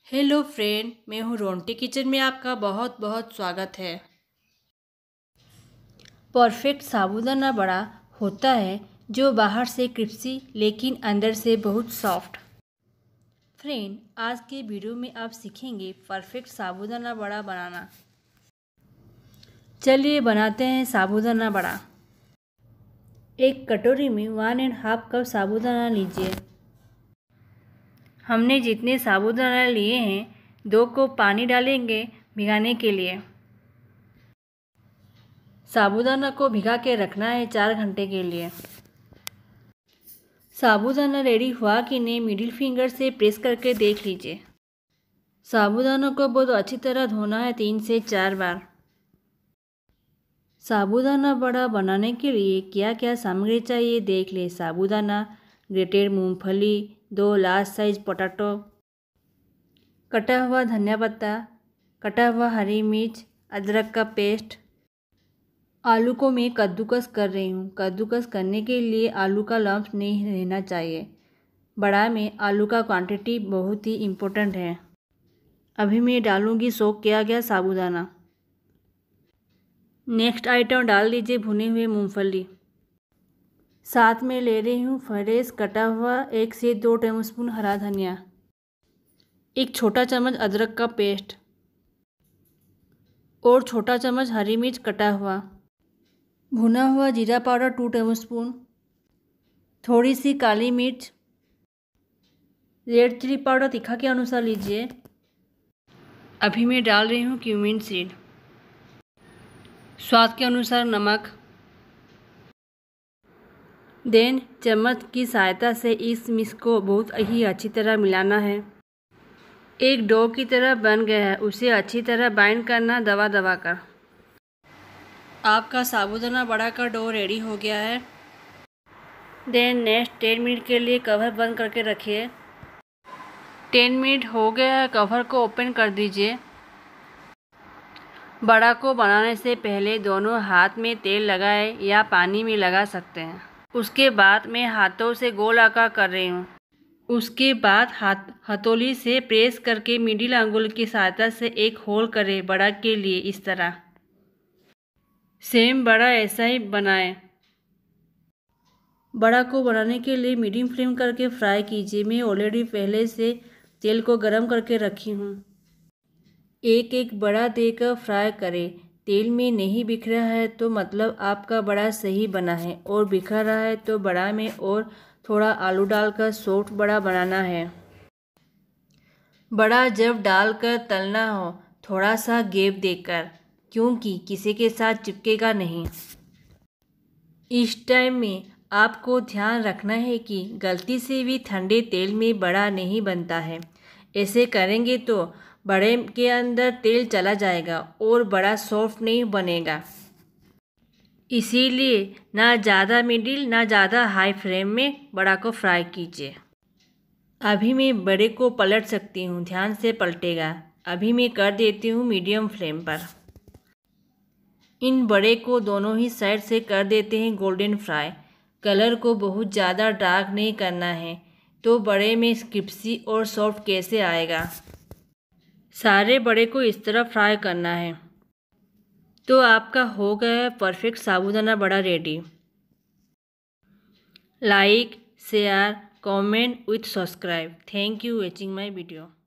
Hello friend, मैं हूँ Ronti kitchen में आपका बहुत बहुत स्वागत है। परफेक्ट साबूदाना बड़ा होता है जो बाहर से क्रिस्पी लेकिन अंदर से बहुत सॉफ्ट। फ्रेंड, आज के वीडियो में आप सीखेंगे परफेक्ट साबूदाना बड़ा बनाना। चलिए बनाते हैं साबूदाना बड़ा। एक कटोरी में 1.5 कप साबूदाना लीजिए। हमने जितने साबूदाना लिए हैं 2 कप पानी डालेंगे भिगाने के लिए। साबूदाना को भिगा के रखना है 4 घंटे के लिए। साबूदाना रेडी हुआ कि नहीं मिडिल फिंगर से प्रेस करके देख लीजिए। साबूदाना को बहुत अच्छी तरह धोना है 3 से 4 बार। साबूदाना बड़ा बनाने के लिए क्या क्या सामग्री चाहिए देख ले। साबूदाना, ग्रेटेड मूंगफली, 2 लार्ज साइज पोटैटो, कटा हुआ धनिया पत्ता, कटा हुआ हरी मिर्च, अदरक का पेस्ट। आलू को मैं कद्दूकस कर रही हूँ। कद्दूकस करने के लिए आलू का लम्प नहीं रहना चाहिए। बड़ा में आलू का क्वांटिटी बहुत ही इम्पोर्टेंट है। अभी मैं डालूँगी सोक किया गया साबूदाना। नेक्स्ट आइटम डाल दीजिए भुने हुए मूंगफली। साथ में ले रही हूँ फ्रेश कटा हुआ 1 से 2 टेबलस्पून हरा धनिया, 1 छोटा चम्मच अदरक का पेस्ट और छोटा चम्मच हरी मिर्च कटा हुआ, भुना हुआ जीरा पाउडर 2 टेबलस्पून, थोड़ी सी काली मिर्च, रेड चिली पाउडर तीखा के अनुसार लीजिए। अभी मैं डाल रही हूँ क्यूमिन सीड, स्वाद के अनुसार नमक। देन चम्मच की सहायता से इस मिक्स को बहुत ही अच्छी तरह मिलाना है। एक डो की तरह बन गया है, उसे अच्छी तरह बाइंड करना दबा दबा कर। आपका साबूदाना बड़ा का डो रेडी हो गया है। देन नेक्स्ट 10 मिनट के लिए कवर बंद करके रखिए। 10 मिनट हो गया है, कवर को ओपन कर दीजिए। बड़ा को बनाने से पहले दोनों हाथ में तेल लगाए या पानी में लगा सकते हैं। उसके बाद मैं हाथों से गोल आकार कर रही हूँ। उसके बाद हथौड़ी से प्रेस करके मिडिल अंगुल की सहायता से एक होल करें बड़ा के लिए। इस तरह सेम बड़ा ऐसा ही बनाएं। बड़ा को बनाने के लिए मीडियम फ्लेम करके फ्राई कीजिए। मैं ऑलरेडी पहले से तेल को गरम करके रखी हूँ। एक एक बड़ा देकर फ्राई करें। तेल में नहीं बिखरा है तो मतलब आपका बड़ा सही बना है, और बिखरा रहा है तो बड़ा में और थोड़ा आलू डालकर सॉफ्ट बड़ा बनाना है। बड़ा जब डालकर तलना हो थोड़ा सा गैप देकर, क्योंकि किसी के साथ चिपकेगा नहीं। इस टाइम में आपको ध्यान रखना है कि गलती से भी ठंडे तेल में बड़ा नहीं बनता है। ऐसे करेंगे तो बड़े के अंदर तेल चला जाएगा और बड़ा सॉफ्ट नहीं बनेगा। इसीलिए ना ज़्यादा मिडिल ना ज़्यादा हाई फ्लेम में बड़ा को फ्राई कीजिए। अभी मैं बड़े को पलट सकती हूँ, ध्यान से पलटेगा। अभी मैं कर देती हूँ मीडियम फ्लेम पर। इन बड़े को दोनों ही साइड से कर देते हैं गोल्डन फ्राई। कलर को बहुत ज़्यादा डार्क नहीं करना है तो बड़े में क्रिस्पी और सॉफ्ट कैसे आएगा। सारे बड़े को इस तरह फ्राई करना है। तो आपका हो गया है perfect sabudana vada ready. Like, share, comment with subscribe. Thank you watching my video.